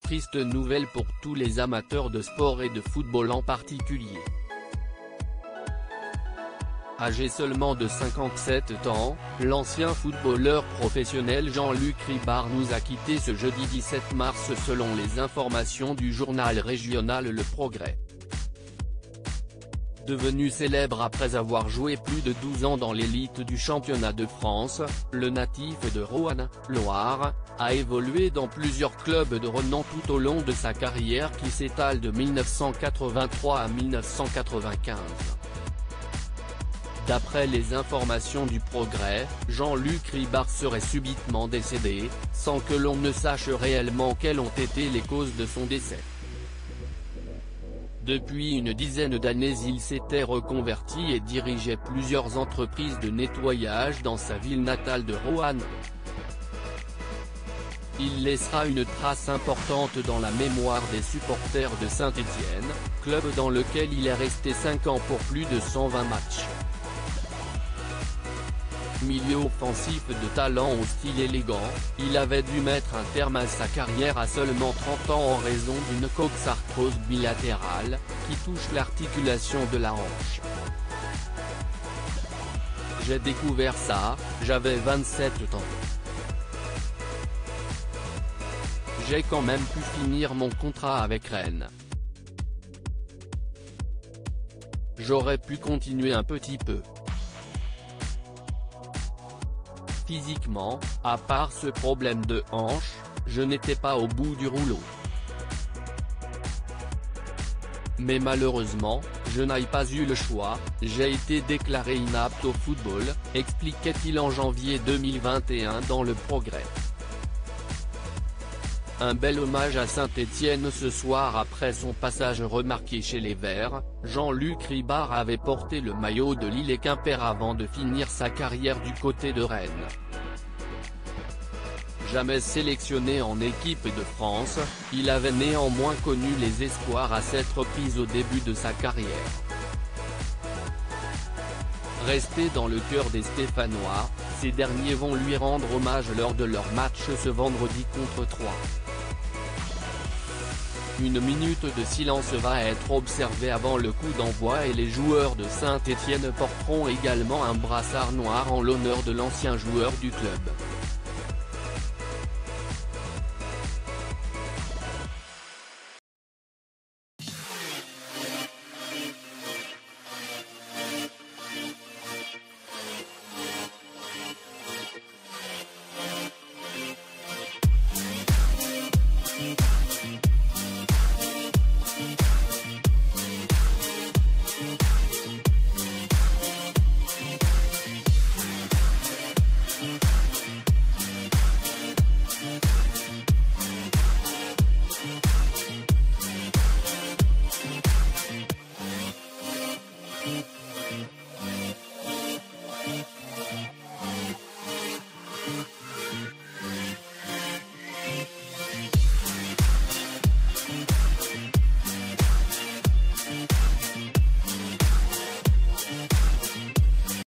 Triste nouvelle pour tous les amateurs de sport et de football en particulier. Âgé seulement de 57 ans, l'ancien footballeur professionnel Jean-Luc Ribard nous a quittés ce jeudi 17 mars selon les informations du journal régional Le Progrès. Devenu célèbre après avoir joué plus de 12 ans dans l'élite du championnat de France, le natif de Roanne, Loire, a évolué dans plusieurs clubs de renom tout au long de sa carrière qui s'étale de 1983 à 1995. D'après les informations du Progrès, Jean-Luc Ribard serait subitement décédé, sans que l'on ne sache réellement quelles ont été les causes de son décès. Depuis une dizaine d'années il s'était reconverti et dirigeait plusieurs entreprises de nettoyage dans sa ville natale de Roanne. Il laissera une trace importante dans la mémoire des supporters de Saint-Étienne, club dans lequel il est resté 5 ans pour plus de 120 matchs. Milieu offensif de talent au style élégant, il avait dû mettre un terme à sa carrière à seulement 30 ans en raison d'une coxarthrose bilatérale, qui touche l'articulation de la hanche. J'ai découvert ça, j'avais 27 ans. J'ai quand même pu finir mon contrat avec Rennes. J'aurais pu continuer un petit peu. Physiquement, à part ce problème de hanche, je n'étais pas au bout du rouleau. Mais malheureusement, je n'ai pas eu le choix, j'ai été déclaré inapte au football, expliquait-il en janvier 2021 dans Le Progrès. Un bel hommage à Saint-Étienne ce soir après son passage remarqué chez les Verts, Jean-Luc Ribard avait porté le maillot de Lille et Quimper avant de finir sa carrière du côté de Rennes. Jamais sélectionné en équipe de France, il avait néanmoins connu les espoirs à 7 reprises au début de sa carrière. Resté dans le cœur des Stéphanois, ces derniers vont lui rendre hommage lors de leur match ce vendredi contre Troyes. Une minute de silence va être observée avant le coup d'envoi et les joueurs de Saint-Étienne porteront également un brassard noir en l'honneur de l'ancien joueur du club.